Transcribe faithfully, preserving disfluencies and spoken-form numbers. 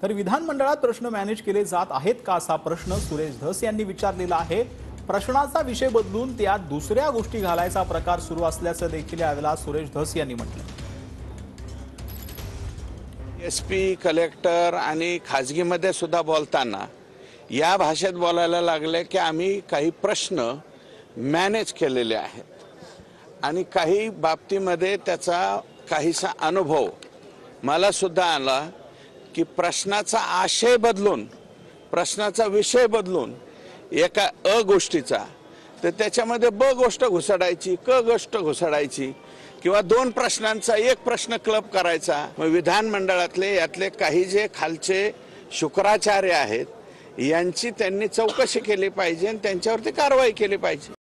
तर विधानमंडळात प्रश्न मॅनेज केले जात आहेत का असा प्रश्न सुरेश धस यांनी विचारलेला आहे। प्रश्नाचा विषय बदलून त्यात दुसऱ्या गोष्टी घालायचा प्रकार सुरू असल्याचं देखील यावेळेला सुरेश धस यांनी म्हटलं। एसपी कलेक्टर आणि खाजगीमध्ये सुद्धा बोलताना या भाषेत बोलायला लागले की आम्ही काही प्रश्न मॅनेज केलेले आहेत आणि काही बाबतीमध्ये त्याचा काहीसा अनुभव मला सुद्धा आला की प्रश्नाचा आशय बदलून प्रश्नाचा विषय बदलून एका अ गोष्टीचा तर त्याच्यामध्ये ब गोष्ट घुसडायची क गोष्ट घुसडायची किंवा दोन प्रश्नांचा एक प्रश्न क्लब करायचा। मग विधानमंडळातले यातले काही जे खालचे शुक्राचार्य आहेत यांची त्यांनी चौकशी केली पाहिजे आणि त्यांच्यावरती कारवाई केली पाहिजे।